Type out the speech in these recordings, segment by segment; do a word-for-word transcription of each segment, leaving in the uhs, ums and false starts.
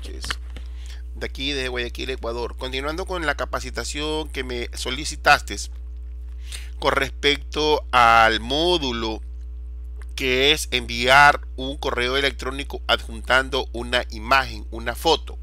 noches. De aquí, desde Guayaquil, Ecuador. Continuando con la capacitación que me solicitaste con respecto al módulo que es enviar un correo electrónico adjuntando una imagen, una foto.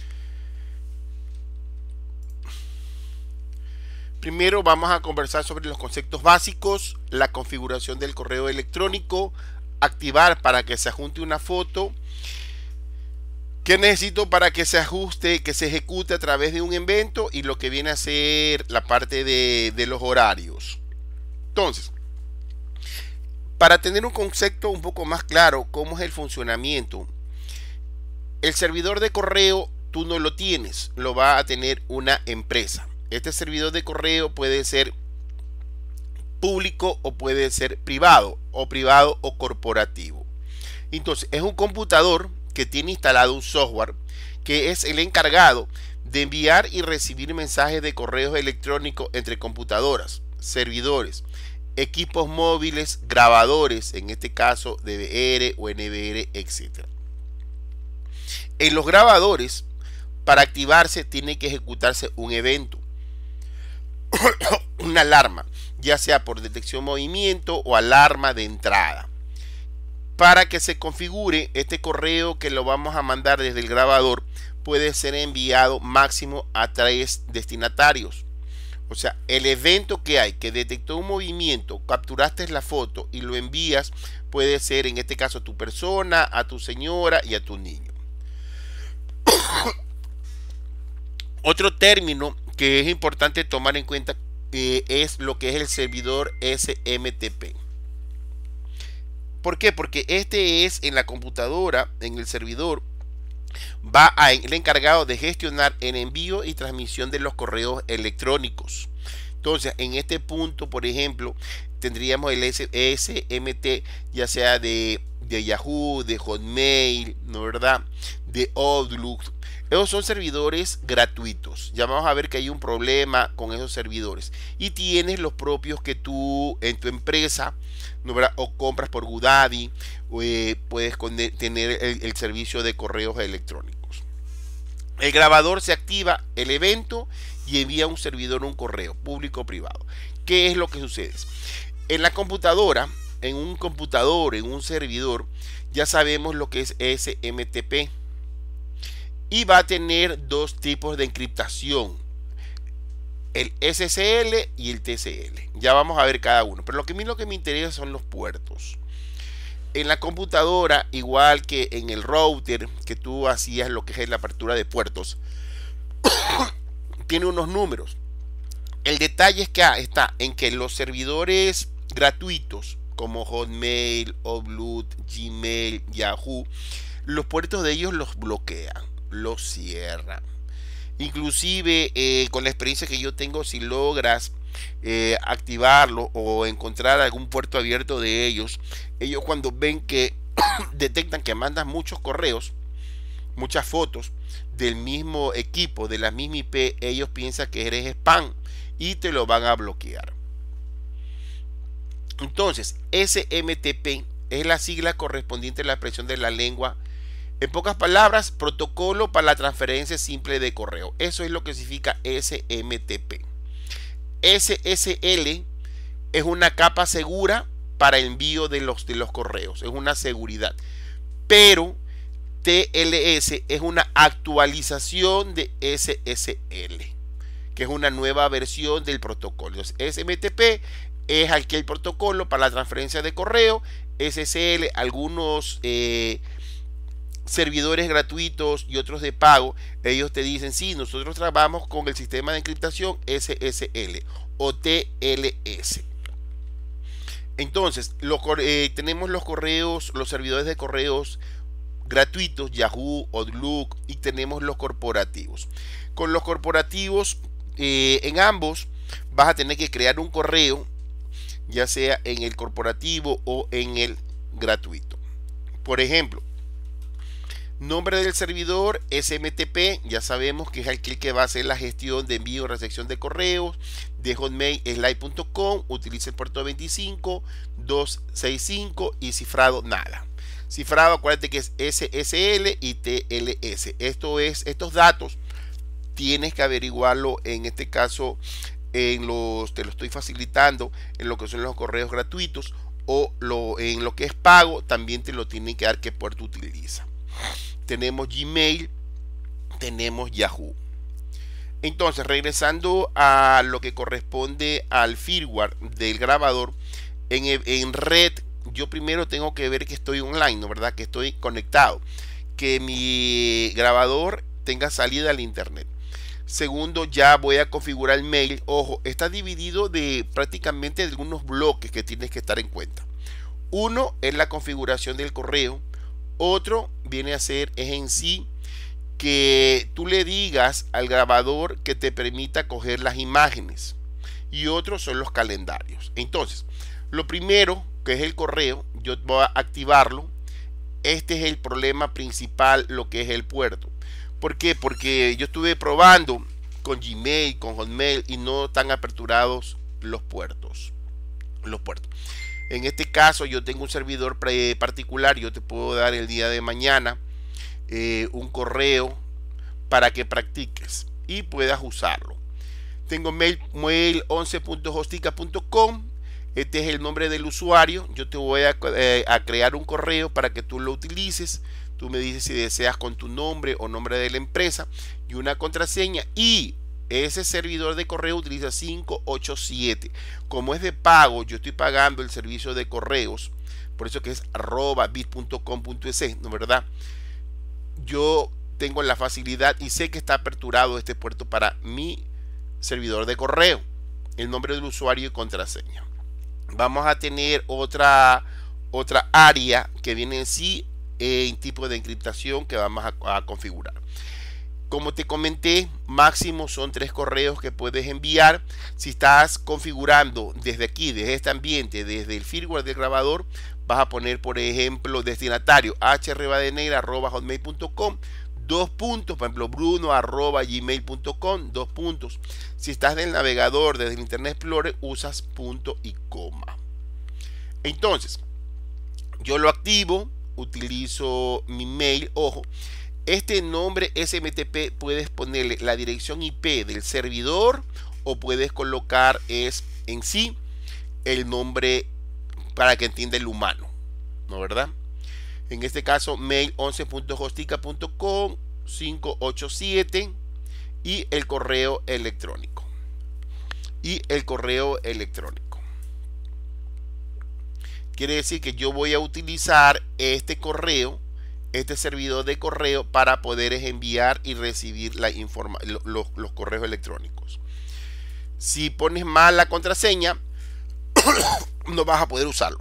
Primero vamos a conversar sobre los conceptos básicos, la configuración del correo electrónico, activar para que se adjunte una foto. ¿Qué necesito para que se ajuste, que se ejecute a través de un evento? Y lo que viene a ser la parte de, de los horarios. Entonces, para tener un concepto un poco más claro, cómo es el funcionamiento, el servidor de correo tú no lo tienes, lo va a tener una empresa. Este servidor de correo puede ser público o puede ser privado, o privado o corporativo. Entonces, es un computador que tiene instalado un software que es el encargado de enviar y recibir mensajes de correos electrónicos entre computadoras, servidores, equipos móviles, grabadores, en este caso D V R o N V R, etcétera. En los grabadores, para activarse tiene que ejecutarse un evento, una alarma, ya sea por detección movimiento o alarma de entrada. Para que se configure este correo que lo vamos a mandar desde el grabador, puede ser enviado máximo a tres destinatarios. O sea, el evento que hay, que detectó un movimiento, capturaste la foto y lo envías, puede ser en este caso a tu persona, a tu señora y a tu niño. Otro término que es importante tomar en cuenta eh, es lo que es el servidor S M T P. ¿Por qué? Porque este es en la computadora, en el servidor, va a, el encargado de gestionar el envío y transmisión de los correos electrónicos. Entonces, en este punto, por ejemplo, tendríamos el S M T, ya sea de, de Yahoo, de Hotmail, ¿no verdad? De Outlook. Esos son servidores gratuitos. Ya vamos a ver que hay un problema con esos servidores. Y tienes los propios que tú en tu empresa, ¿no verdad? O compras por GoDaddy, o eh, puedes tener el, el servicio de correos electrónicos. El grabador se activa el evento y envía a un servidor un correo público o privado. ¿Qué es lo que sucede? En la computadora, en un computador, en un servidor, ya sabemos lo que es S M T P. Y va a tener dos tipos de encriptación, el S S L y el T C L. Ya vamos a ver cada uno, pero lo que a mí lo que me interesa son los puertos. En la computadora, igual que en el router, que tú hacías lo que es la apertura de puertos, tiene unos números. El detalle es que está en que los servidores gratuitos como Hotmail, Outlook, Gmail, Yahoo, los puertos de ellos los bloquean, los cierran. Inclusive eh, con la experiencia que yo tengo, si logras eh, activarlo o encontrar algún puerto abierto de ellos, ellos cuando ven que detectan que mandas muchos correos, muchas fotos del mismo equipo, de la misma I P, ellos piensan que eres spam y te lo van a bloquear. Entonces, S M T P es la sigla correspondiente a la expresión de la lengua. En pocas palabras, protocolo para la transferencia simple de correo. Eso es lo que significa S M T P. S S L es una capa segura para el envío de los, de los correos. Es una seguridad. Pero T L S es una actualización de S S L, que es una nueva versión del protocolo. Entonces, S M T P es aquel protocolo para la transferencia de correo. S S L, algunos eh, servidores gratuitos y otros de pago, ellos te dicen, sí, nosotros trabajamos con el sistema de encriptación S S L o T L S. Entonces, lo, eh, tenemos los correos, los servidores de correos gratuitos, Yahoo, Outlook, y tenemos los corporativos. Con los corporativos, eh, en ambos vas a tener que crear un correo, ya sea en el corporativo o en el gratuito. Por ejemplo, nombre del servidor S M T P, ya sabemos que es aquel que va a hacer la gestión de envío y recepción de correos. De Hotmail es live punto com, utiliza el puerto veinticinco, doscientos sesenta y cinco y cifrado nada. cifrado, acuérdate que es S S L y T L S. Esto es, estos datos tienes que averiguarlo, en este caso en los, te lo estoy facilitando en lo que son los correos gratuitos, o lo, en lo que es pago también te lo tienen que dar qué puerto utiliza. Tenemos Gmail, tenemos Yahoo. Entonces, regresando a lo que corresponde al firmware del grabador, en, en red, yo primero tengo que ver que estoy online, ¿no? ¿Verdad? Que estoy conectado, que mi grabador tenga salida al internet. Segundo, ya voy a configurar el mail. Ojo, está dividido de prácticamente de algunos bloques que tienes que estar en cuenta. Uno es la configuración del correo. Otro viene a ser es en sí que tú le digas al grabador que te permita coger las imágenes. Y otros son los calendarios. Entonces, lo primero, que es el correo, yo voy a activarlo. Este es el problema principal, lo que es el puerto. ¿Por qué? Porque yo estuve probando con Gmail, con Hotmail, y no están aperturados los puertos. Los puertos. En este caso yo tengo un servidor particular. Yo te puedo dar el día de mañana eh, un correo para que practiques y puedas usarlo. Tengo mail, mail once punto hostica punto com. Este es el nombre del usuario. Yo te voy a, eh, a crear un correo para que tú lo utilices. Tú me dices si deseas con tu nombre o nombre de la empresa y una contraseña. Y ese servidor de correo utiliza cinco ocho siete. Como es de pago, yo estoy pagando el servicio de correos. Por eso que es arroba bit punto com punto es, ¿no verdad? Yo tengo la facilidad y sé que está aperturado este puerto para mi servidor de correo. El nombre del usuario y contraseña. Vamos a tener otra, otra área que viene en sí en tipo de encriptación que vamos a, a configurar. Como te comenté, máximo son tres correos que puedes enviar. Si estás configurando desde aquí, desde este ambiente, desde el firmware del grabador, vas a poner, por ejemplo, destinatario hrivadeneira arroba hotmail punto com, dos puntos, por ejemplo, bruno arroba gmail punto com, dos puntos. Si estás del navegador, desde el Internet Explorer, usas punto y coma. Entonces, yo lo activo, utilizo mi mail. Ojo, este nombre S M T P puedes ponerle la dirección I P del servidor o puedes colocar es en sí el nombre para que entienda el humano, ¿no verdad? En este caso, mail once punto hostica punto com cinco ocho siete y el correo electrónico. Y el correo electrónico. Quiere decir que yo voy a utilizar este correo, este servidor de correo para poder enviar y recibir la informa los, los correos electrónicos. Si pones mal la contraseña, no vas a poder usarlo.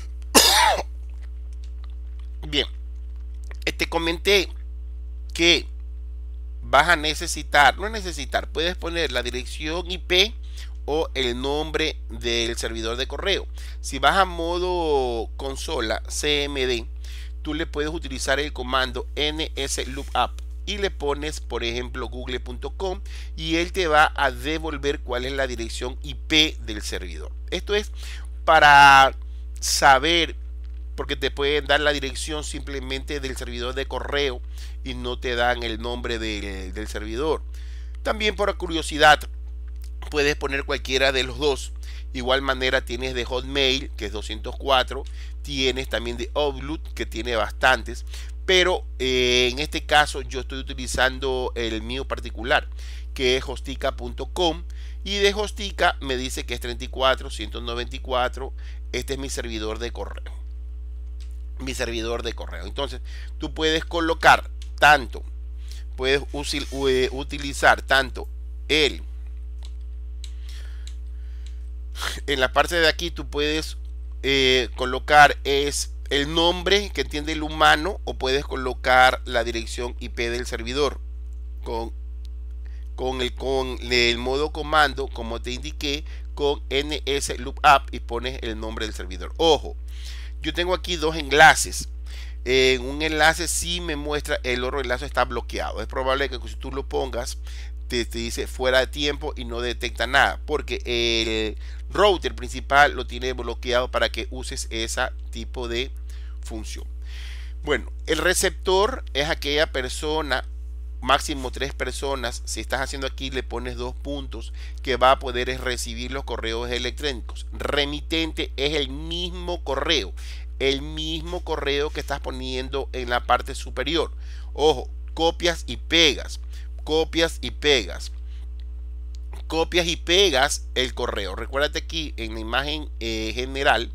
Bien, te comenté que vas a necesitar, no necesitar, puedes poner la dirección I P o el nombre del servidor de correo. Si vas a modo consola C M D, tú le puedes utilizar el comando nslookup y le pones, por ejemplo, google punto com y él te va a devolver cuál es la dirección I P del servidor. Esto es para saber, porque te pueden dar la dirección simplemente del servidor de correo y no te dan el nombre del, del servidor. También por curiosidad puedes poner cualquiera de los dos. Igual manera tienes de Hotmail, que es doscientos cuatro, tienes también de Outlook, que tiene bastantes, pero eh, en este caso yo estoy utilizando el mío particular, que es hostica punto com, y de Hostica me dice que es treinta y cuatro ciento noventa y cuatro. Este es mi servidor de correo. Mi servidor de correo. Entonces, tú puedes colocar tanto, puedes usil, uh, utilizar tanto el en la parte de aquí tú puedes eh, colocar es el nombre que entiende el humano, o puedes colocar la dirección I P del servidor con, con, el, con el modo comando, como te indiqué, con nslookup, y pones el nombre del servidor. Ojo, yo tengo aquí dos enlaces. En un enlace sí me muestra, el otro enlace está bloqueado. Es probable que si tú lo pongas te, te dice fuera de tiempo y no detecta nada, porque el router principal lo tiene bloqueado para que uses ese tipo de función. Bueno, el receptor es aquella persona, máximo tres personas. Si estás haciendo aquí, le pones dos puntos, que va a poder recibir los correos electrónicos. Remitente es el mismo correo, el mismo correo que estás poniendo en la parte superior. Ojo, copias y pegas, copias y pegas, copias y pegas el correo. Recuérdate aquí en la imagen eh, general,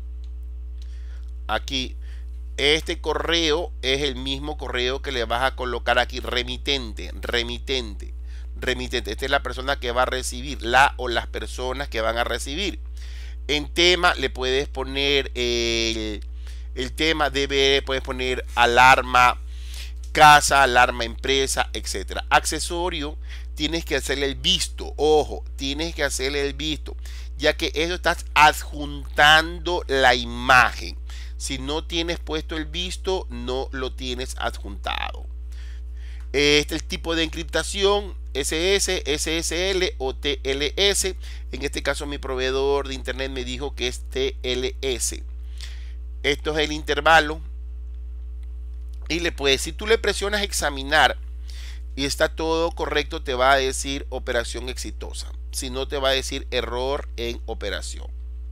aquí, este correo es el mismo correo que le vas a colocar aquí, remitente, remitente, remitente. Esta es la persona que va a recibir, la o las personas que van a recibir. En tema le puedes poner el, el tema, debe, puedes poner alarma casa, alarma empresa, etcétera. Accesorio, tienes que hacerle el visto, ojo, tienes que hacerle el visto, ya que eso estás adjuntando la imagen. Si no tienes puesto el visto, no lo tienes adjuntado. Este es el tipo de encriptación, S S, S S L o T L S. En este caso mi proveedor de internet me dijo que es T L S. Esto es el intervalo. Y le puedes, si tú le presionas examinar y está todo correcto, te va a decir operación exitosa. Si no, te va a decir error en operación.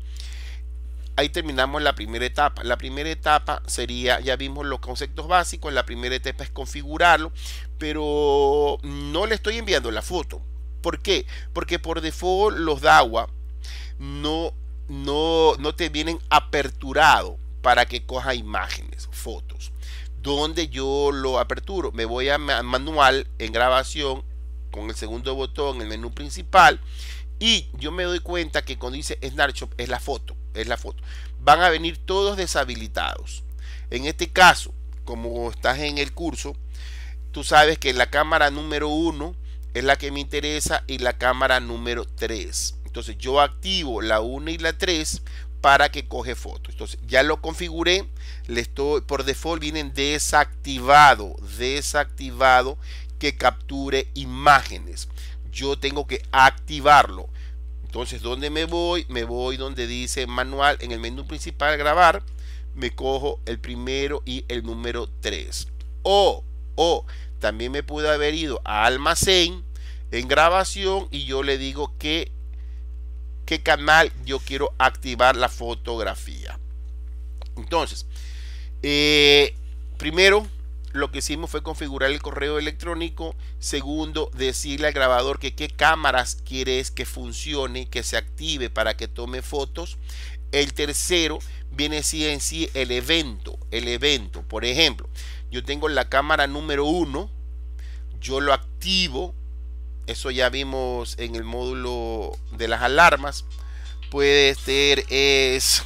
Ahí terminamos la primera etapa. La primera etapa sería, ya vimos los conceptos básicos. La primera etapa es configurarlo, pero no le estoy enviando la foto. ¿Por qué? Porque por default los DAWA no, no, no te vienen aperturados para que coja imágenes, fotos. Donde yo lo aperturo, me voy a manual en grabación con el segundo botón en el menú principal, y yo me doy cuenta que cuando dice Snapshot es la foto, es la foto. Van a venir todos deshabilitados. En este caso, como estás en el curso, tú sabes que la cámara número uno es la que me interesa y la cámara número tres. Entonces yo activo la uno y la tres para que coge fotos. Entonces ya lo configuré, le estoy, por default vienen desactivado, desactivado que capture imágenes. Yo tengo que activarlo. Entonces, ¿dónde me voy? Me voy donde dice manual, en el menú principal grabar, me cojo el primero y el número tres. O, o también me pude haber ido a almacén en grabación y yo le digo que qué canal yo quiero activar la fotografía. Entonces, eh, primero lo que hicimos fue configurar el correo electrónico. Segundo, decirle al grabador que qué cámaras quieres que funcione, que se active para que tome fotos. El tercero viene sí en sí el evento, el evento. Por ejemplo, yo tengo la cámara número uno, yo lo activo. Eso ya vimos en el módulo de las alarmas. Puede ser es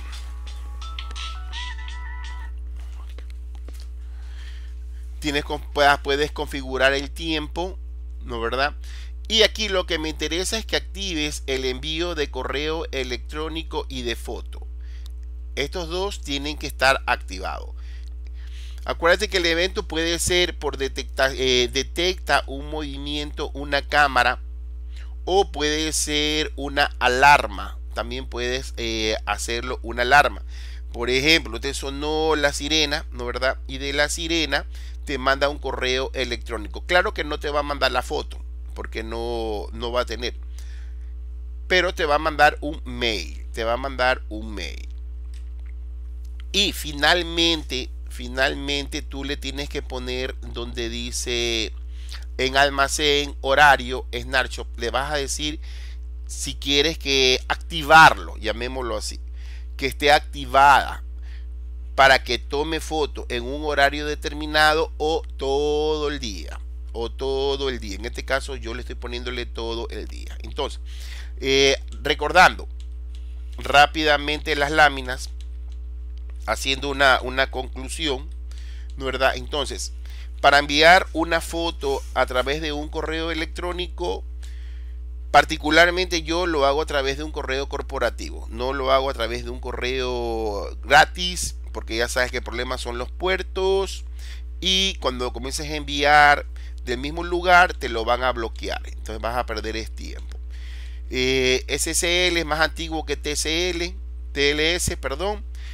tienes puedes configurar el tiempo, ¿no verdad? Y aquí lo que me interesa es que actives el envío de correo electrónico y de foto. Estos dos tienen que estar activados. Acuérdate que el evento puede ser por detectar, eh, detecta un movimiento, una cámara, o puede ser una alarma. También puedes eh, hacerlo una alarma. Por ejemplo, te sonó la sirena, ¿no verdad? Y de la sirena te manda un correo electrónico. Claro que no te va a mandar la foto, porque no, no va a tener. Pero te va a mandar un mail. Te va a mandar un mail. Y finalmente... Finalmente tú le tienes que poner donde dice en almacén horario Snapshot, le vas a decir si quieres que activarlo, llamémoslo así, que esté activada para que tome foto en un horario determinado o todo el día, o todo el día. En este caso yo le estoy poniéndole todo el día. Entonces, eh, recordando rápidamente las láminas, haciendo una, una conclusión, ¿no verdad? Entonces, para enviar una foto a través de un correo electrónico, particularmente yo lo hago a través de un correo corporativo, no lo hago a través de un correo gratis, porque ya sabes que el problema son los puertos, y cuando comiences a enviar del mismo lugar te lo van a bloquear, entonces vas a perder ese tiempo. eh, S S L es más antiguo que T S L, T L S, perdón.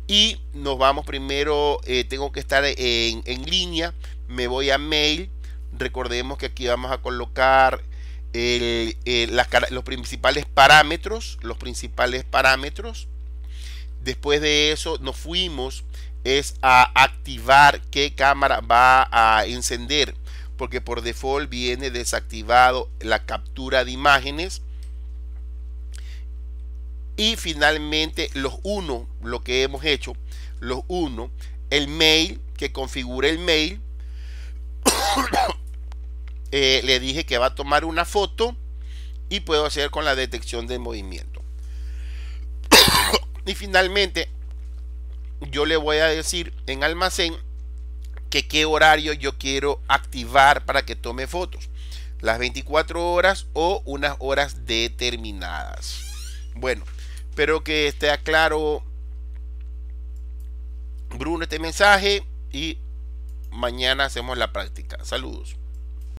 Y nos vamos primero, eh, tengo que estar en, en línea, me voy a mail. Recordemos que aquí vamos a colocar el, el, las, los principales parámetros, los principales parámetros. Después de eso nos fuimos es a activar qué cámara va a encender, porque por default viene desactivado la captura de imágenes. Y finalmente los uno, lo que hemos hecho, los uno, el mail, que configure el mail. eh, le dije que va a tomar una foto y puedo hacer con la detección de movimiento. Y finalmente yo le voy a decir en almacén que qué horario yo quiero activar para que tome fotos, las veinticuatro horas o unas horas determinadas. Bueno, espero que esté claro, Bruno, este mensaje, y mañana hacemos la práctica. Saludos.